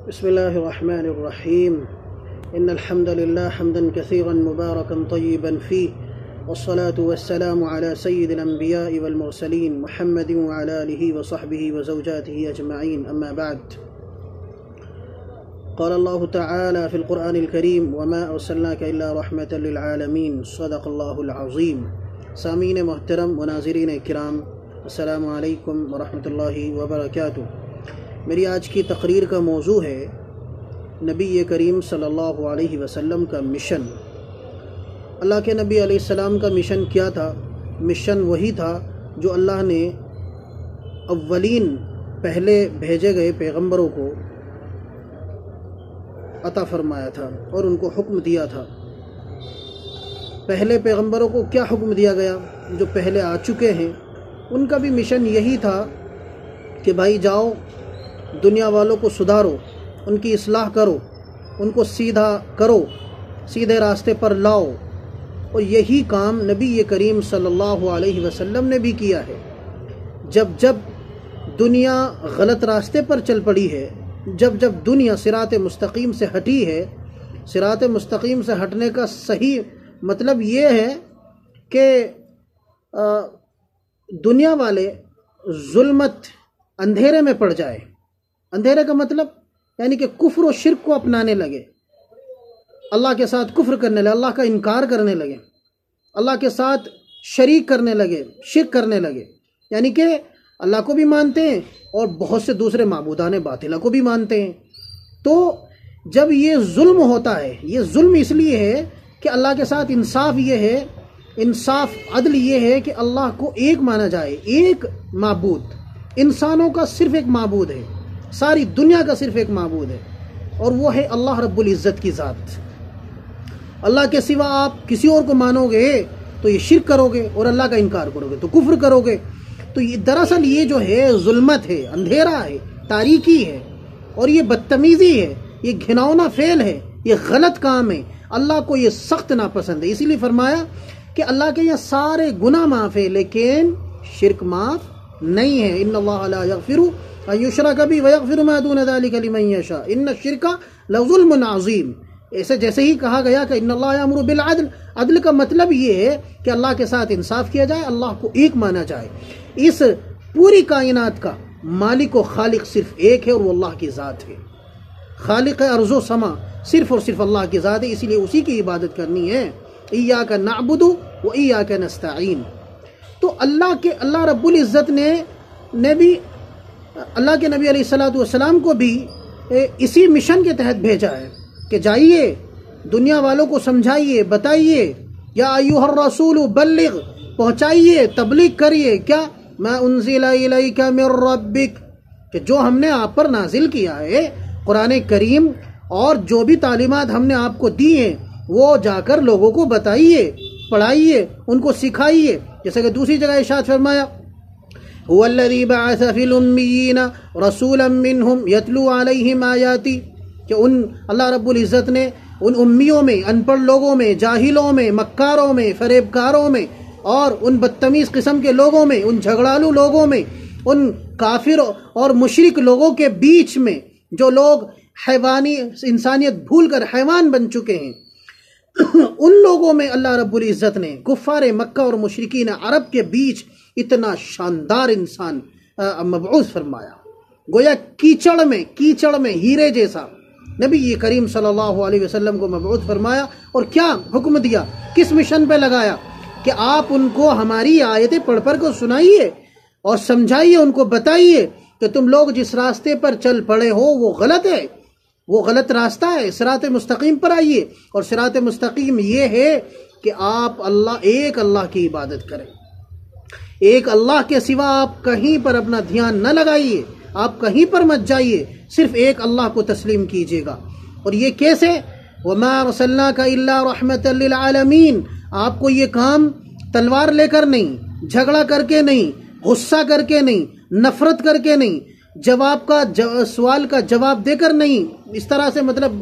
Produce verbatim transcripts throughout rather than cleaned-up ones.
بسم الله الرحمن الرحيم إن الحمد لله حمدا كثيرا مباركا طيبا فيه والصلاة والسلام على سيد الأنبياء والمرسلين محمد وعلى آله وصحبه وزوجاته أجمعين أما بعد. قال الله تعالى في القرآن الكريم وما أرسلناك إلا رحمة للعالمين صدق الله العظيم. سامعین محترم و ناظرین کرام، السلام علیکم ورحمۃ اللہ وبرکاتہ. میری آج کی تقریر کا موضوع ہے نبی کریم صلی اللہ علیہ وسلم کا مشن. اللہ کے نبی علیہ السلام کا مشن کیا تھا؟ مشن وہی تھا جو اللہ نے اولین پہلے بھیجے گئے پیغمبروں کو عطا فرمایا تھا اور ان کو حکم دیا تھا. پہلے پیغمبروں کو کیا حکم دیا گیا؟ جو پہلے آ چکے ہیں ان کا بھی مشن یہی تھا کہ بھائی جاؤ دنیا والوں کو سدھارو، ان کی اصلاح کرو، ان کو سیدھا کرو، سیدھے راستے پر لاؤ. اور یہی کام نبی کریم صلی اللہ علیہ وسلم نے بھی کیا ہے. جب جب دنیا غلط راستے پر چل پڑی ہے، جب جب دنیا صراط مستقیم سے ہٹی ہے، صراط مستقیم سے ہٹنے کا صحیح مطلب یہ ہے کہ دنیا والے ظلمت اندھیرے میں پڑ جائے. اندھیرے کا مطلب یعنی کہ کفر و شرک کو اپنانے لگے، اللہ کے ساتھ کفر کرنے لگے، اللہ کا انکار کرنے لگے، اللہ کے ساتھ شریک کرنے لگے، شرک کرنے لگے. یعنی کہ اللہ کو بھی مانتے ہیں اور بہت سے دوسرے معبودان باطلہ کو بھی مانتے ہیں. تو جب یہ ظلم ہوتا ہے، یہ ظلم اس لیے ہے کہ اللہ کے ساتھ انصاف یہ ہے، انصاف عدل یہ ہے کہ اللہ کو ایک مانا جائے، ایک معبود. انسانوں کا صرف ایک معبود ہے، ساری دنیا کا صرف ایک معبود ہے، اور وہ ہے اللہ رب العزت کی ذات. اللہ کے سوا آپ کسی اور کو مانو گے تو یہ شرک کرو گے، اور اللہ کا انکار کرو گے تو کفر کرو گے. تو یہ دراصل یہ جو ہے ظلمت ہے، اندھیرا ہے، تاریکی ہے، اور یہ بدتمیزی ہے، یہ گھناؤنا فعل ہے، یہ غلط کام ہے. اللہ کو یہ سخت ناپسند ہے. اسی لیے فرمایا کہ اللہ کے یہاں سارے گناہ معاف ہے لیکن شرک معاف نہیں ہے. ان اللہ لا یغفر ان یشرک بہ ویغفر ما دون ذلک لمن یشاء ان الشرک لظلم عظیم. ایسے جیسے ہی کہا گیا کہ ان اللہ یامر بالعدل، عدل کا مطلب یہ ہے کہ اللہ کے ساتھ انصاف کیا جائے، اللہ کو ایک مانا جائے. اس پوری کائنات کا مالک و خالق صرف ایک ہے اور وہ اللہ کی ذات ہے. خالق ارض و سما صرف اور صرف اللہ کی ذات ہے، اسی لیے اسی کی عبادت کرنی ہے. ایاک نعبد و ایاک نستعین. تو اللہ کے اللہ رب العزت نے نبی اللہ کے نبی علیہ الصلوۃ والسلام کو بھی اسی مشن کے تحت بھیجا ہے کہ جائیے دنیا والوں کو سمجھائیے، بتائیے، یا ایھا الرسول بلغ، پہنچائیے، تبلیغ کریے. کیا؟ ما انزل الیک من ربک، کہ جو ہم نے آپ پر نازل کیا ہے قرآن کریم، اور جو بھی تعلیمات ہم نے آپ کو دی ہیں وہ جا کر لوگوں کو بتائیے، پڑھائیے، ان کو سکھائیے. جیسے کہ دوسری جگہ ارشاد فرمایا هو الذی بعث فی الامیین رسولا منہم یتلو علیہم آیاتی، کہ ان اللہ رب العزت نے ان امیوں میں، ان پڑھ لوگوں میں، جاہلوں میں، مکاروں میں، فریب کاروں میں، اور ان بدتمیز قسم کے لوگوں میں، ان جھگڑالو لوگوں میں، ان کافر اور مشرک لوگوں کے بیچ میں، جو لوگ حیوانی انسانیت بھول کر حیوان بن چکے ہیں، ان لوگوں میں اللہ رب العزت نے کفار مکہ اور مشرکین عرب کے بیچ اتنا شاندار انسان مبعوث فرمایا. گویا کیچڑ میں کیچڑ میں ہیرے جیسا نبی کریم صلی اللہ علیہ وسلم کو مبعوث فرمایا. اور کیا حکم دیا؟ کس مشن پہ لگایا؟ کہ آپ ان کو ہماری آیتیں پڑھ پڑھ کو سنائیے اور سمجھائیے، ان کو بتائیے کہ تم لوگ جس راستے پر چل پڑے ہو وہ غلط ہے، وہ غلط راستہ ہے، صراط مستقیم پر آئیے. اور صراط مستقیم یہ ہے کہ آپ اللہ ایک اللہ کی عبادت کریں، ایک اللہ کے سوا آپ کہیں پر اپنا دھیان نہ لگائیے، آپ کہیں پر مت جائیے، صرف ایک اللہ کو تسلیم کیجیے گا. اور یہ کیسے؟ وَمَا أَرْسَلْنَاكَ إِلَّا رَحْمَةً لِّلْعَالَمِينَ. آپ کو یہ کام تلوار لے کر نہیں، جھگڑا کر کے نہیں، غصہ کر کے نہیں، نفرت کر کے نہیں، جواب کا سوال کا جواب دے کر نہیں، اس طرح سے مطلب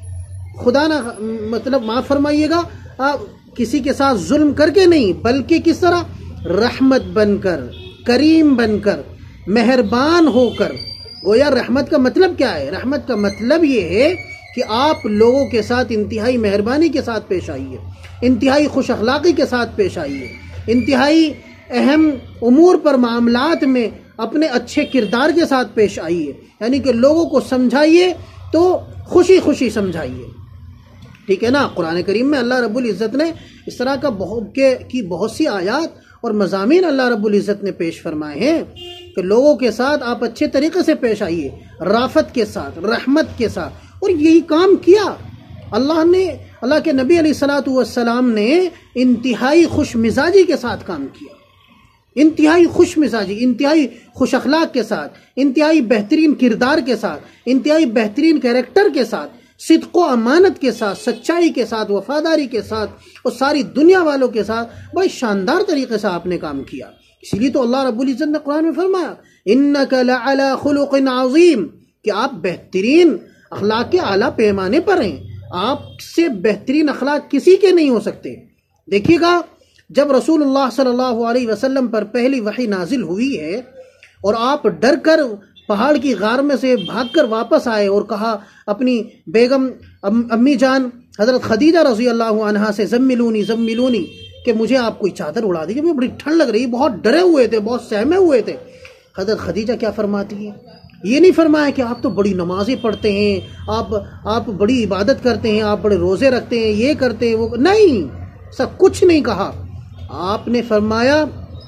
خدا نہ مطلب معاف فرمائیے گا، کسی کے ساتھ ظلم کر کے نہیں، بلکہ کس طرح رحمت بن کر، کریم بن کر، مہربان ہو کر، گویا رحمت کا مطلب کیا ہے؟ رحمت کا مطلب یہ ہے کہ آپ لوگوں کے ساتھ انتہائی مہربانی کے ساتھ پیش آئیے، انتہائی خوش اخلاقی کے ساتھ پیش آئیے، انتہائی اہم امور پر معاملات میں اپنے اچھے کردار کے ساتھ پیش آئیے، یعنی کہ لوگوں کو سمجھائیے تو خوشی خوشی سمجھائیے، ٹھیک ہے نا؟ قرآن کریم میں اللہ رب العزت نے اس طرح کا بہت کے کی بہت سی آیات اور مضامین اللہ رب العزت نے پیش فرمائے ہیں کہ لوگوں کے ساتھ آپ اچھے طریقے سے پیش آئیے، رافت کے ساتھ، رحمت کے ساتھ، اور یہی کام کیا اللہ نے، اللہ کے نبی علیہ الصلوۃ والسلام نے انتہائی خوش مزاجی کے ساتھ کام کیا، انتہائی خوش مزاجی، انتہائی خوش اخلاق کے ساتھ، انتہائی بہترین کردار کے ساتھ، انتہائی بہترین کیریکٹر کے ساتھ، صدق و امانت کے ساتھ، سچائی کے ساتھ، وفاداری کے ساتھ، اور ساری دنیا والوں کے ساتھ بڑے شاندار طریقے سے آپ نے کام کیا۔ اسی لیے تو اللہ رب العزت نے قرآن میں فرمایا اِنَّكَ لَعَلَىٰ خُلُقٍ عَظِيمٍ، کہ آپ بہترین اخلاق کے اعلیٰ پیمانے پر ہیں، آپ سے بہترین اخلاق کسی کے نہیں ہو سکتے۔ دیکھیے گا جب رسول اللہ صلی اللہ علیہ وسلم پر پہلی وحی نازل ہوئی ہے اور آپ ڈر کر پہاڑ کی غار میں سے بھاگ کر واپس آئے اور کہا اپنی بیگم امی جان حضرت خدیجہ رضی اللہ عنہا سے زملونی زملونی کہ مجھے آپ کوئی چادر اڑا دیجیے، مجھے بڑی ٹھنڈ لگ رہی، بہت ڈرے ہوئے تھے، بہت سہمے ہوئے تھے۔ حضرت خدیجہ کیا فرماتی ہیں؟ یہ نہیں فرمایا کہ آپ تو بڑی نمازیں پڑھتے ہیں، آپ آپ بڑی عبادت کرتے ہیں، آپ بڑے روزے رکھتے ہیں، یہ کرتے ہیں وہ، نہیں، ایسا کچھ نہیں کہا۔ آپ نے فرمایا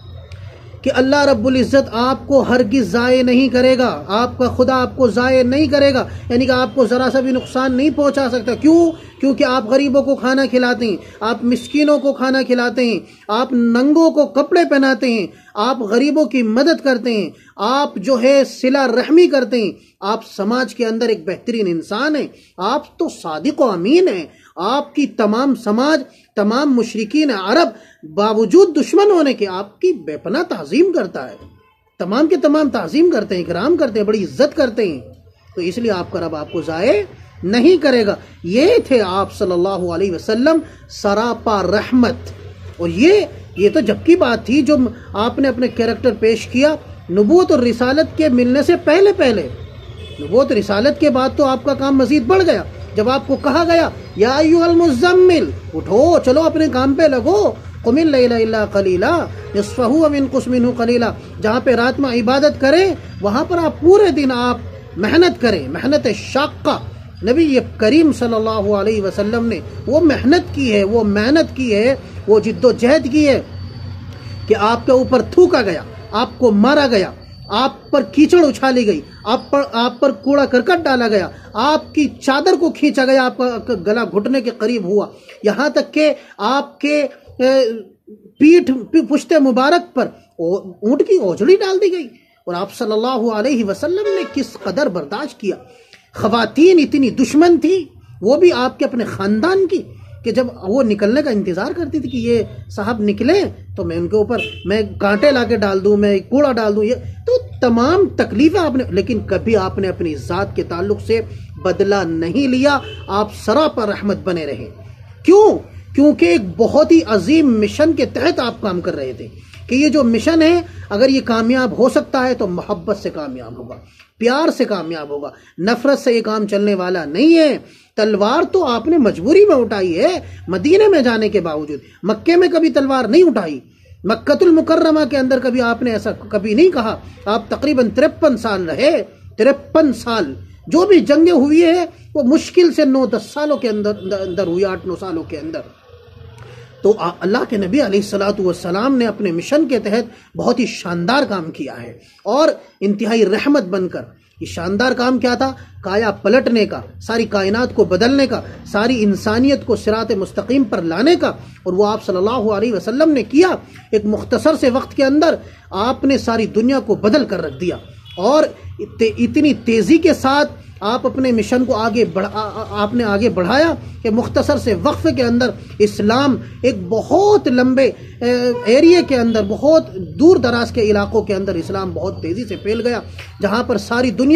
کہ اللہ رب العزت آپ کو ہرگز ضائع نہیں کرے گا، آپ کا خدا آپ کو ضائع نہیں کرے گا، یعنی کہ آپ کو ذرا سا بھی نقصان نہیں پہنچا سکتا۔ کیوں؟ کیونکہ آپ غریبوں کو کھانا کھلاتے ہیں، آپ مسکینوں کو کھانا کھلاتے ہیں، آپ ننگوں کو کپڑے پہناتے ہیں، آپ غریبوں کی مدد کرتے ہیں، آپ جو ہے صلہ رحمی کرتے ہیں، آپ سماج کے اندر ایک بہترین انسان ہیں، آپ تو صادق و امین ہیں۔ آپ کی تمام سماج، تمام مشرکین عرب باوجود دشمن ہونے کے آپ کی بے پناہ تعظیم کرتا ہے، تمام کے تمام تعظیم کرتے ہیں، اکرام کرتے ہیں، بڑی عزت کرتے ہیں، تو اس لیے آپ کا رب آپ کو ضائع نہیں کرے گا۔ یہ تھے آپ صلی اللہ علیہ وسلم سراپا رحمت، اور یہ یہ تو جب کی بات تھی جو آپ نے اپنے کیریکٹر پیش کیا نبوت اور رسالت کے ملنے سے پہلے پہلے۔ نبوت رسالت کے بعد تو آپ کا کام مزید بڑھ گیا، جب آپ کو کہا گیا یا ایھا المزمل، اٹھو چلو اپنے کام پہ لگو، قم اللیل الا قلیلا نصفہ او انقص منہ قلیلا، جہاں پہ رات میں عبادت کریں وہاں پر آپ پورے دن آپ محنت کریں، محنت شاقہ۔ نبی کریم صلی اللہ علیہ وسلم نے وہ محنت کی ہے، وہ محنت کی ہے، وہ جد و جہد کی ہے کہ آپ کے اوپر تھوکا گیا، آپ کو مارا گیا، آپ پر کیچڑ اچھالی گئی، آپ پر آپ پر کوڑا کرکٹ ڈالا گیا، آپ کی چادر کو کھینچا گیا، آپ کا گلا گھٹنے کے قریب ہوا، یہاں تک کہ آپ کے پیٹھ پشت مبارک پر اونٹ کی اوجڑی ڈال دی گئی، اور آپ صلی اللہ علیہ وسلم نے کس قدر برداشت کیا۔ خواتین اتنی دشمن تھی، وہ بھی آپ کے اپنے خاندان کی، کہ جب وہ نکلنے کا انتظار کرتی تھی کہ یہ صاحب نکلیں تو میں ان کے اوپر میں کانٹے لا کے ڈال دوں، میں کوڑا ڈال دوں، یہ تو تمام تکلیفیں آپ نے، لیکن کبھی آپ نے اپنی ذات کے تعلق سے بدلہ نہیں لیا، آپ سراپا رحمت بنے رہے۔ کیوں؟ کیونکہ ایک بہت ہی عظیم مشن کے تحت آپ کام کر رہے تھے کہ یہ جو مشن ہے اگر یہ کامیاب ہو سکتا ہے تو محبت سے کامیاب ہوگا، پیار سے کامیاب ہوگا، نفرت سے یہ کام چلنے والا نہیں ہے۔ تلوار تو آپ نے مجبوری میں اٹھائی ہے، مدینے میں جانے کے باوجود، مکے میں کبھی تلوار نہیں اٹھائی، مکۃ المکرمہ کے اندر کبھی آپ نے ایسا کبھی نہیں کہا۔ آپ تقریباً ترپن سال رہے، ترپن سال جو بھی جنگیں ہوئی ہیں وہ مشکل سے نو دس سالوں کے اندر اندر ہوئی، آٹھ نو سالوں کے اندر۔ تو اللہ کے نبی علیہ الصلوۃ والسلام نے اپنے مشن کے تحت بہت ہی شاندار کام کیا ہے، اور انتہائی رحمت بن کر۔ یہ شاندار کام کیا تھا؟ کایا پلٹنے کا، ساری کائنات کو بدلنے کا، ساری انسانیت کو صراط مستقیم پر لانے کا، اور وہ آپ صلی اللہ علیہ وسلم نے کیا۔ ایک مختصر سے وقت کے اندر آپ نے ساری دنیا کو بدل کر رکھ دیا، اور اتنی تیزی کے ساتھ آپ اپنے مشن کو آگے بڑھا آپ نے آگے بڑھایا کہ مختصر سے وقفے کے اندر اسلام ایک بہت لمبے ایریے کے اندر، بہت دور دراز کے علاقوں کے اندر اسلام بہت تیزی سے پھیل گیا، جہاں پر ساری دنیا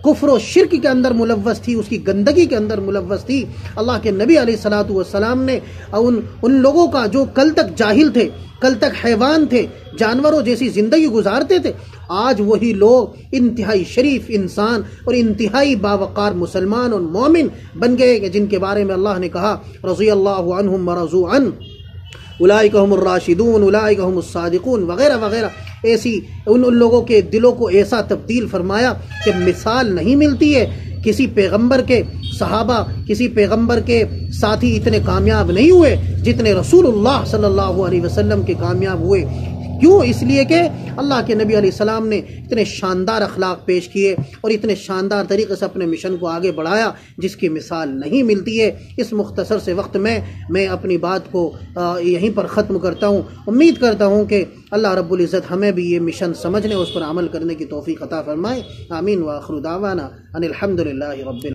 کفر و شرک کے اندر ملوث تھی، اس کی گندگی کے اندر ملوث تھی، اللہ کے نبی علیہ الصلوۃ والسلام نے ان ان لوگوں کا جو کل تک جاہل تھے، کل تک حیوان تھے، جانوروں جیسی زندگی گزارتے تھے، آج وہی لوگ انتہائی شریف انسان اور انتہائی باوقار مسلمان اور مومن بن گئے کہ جن کے بارے میں اللہ نے کہا رضی اللہ عنہم ورضوا عنہ، اولئک هم الراشدون اولئک هم الصادقون وغیرہ وغیرہ. ایسی ان ان لوگوں کے دلوں کو ایسا تبدیل فرمایا کہ مثال نہیں ملتی ہے. کسی پیغمبر کے صحابہ، کسی پیغمبر کے ساتھی اتنے کامیاب نہیں ہوئے جتنے رسول اللہ صلی اللہ علیہ وسلم کے کامیاب ہوئے. کیوں؟ اس لیے کہ اللہ کے نبی علیہ السلام نے اتنے شاندار اخلاق پیش کیے اور اتنے شاندار طریقے سے اپنے مشن کو آگے بڑھایا جس کی مثال نہیں ملتی ہے. اس مختصر سے وقت میں میں اپنی بات کو یہیں پر ختم کرتا ہوں. امید کرتا ہوں کہ اللہ رب العزت ہمیں بھی یہ مشن سمجھنے، اس پر عمل کرنے کی توفیق عطا فرمائے. آمین. وآخر دعوانا ان الحمد للہ رب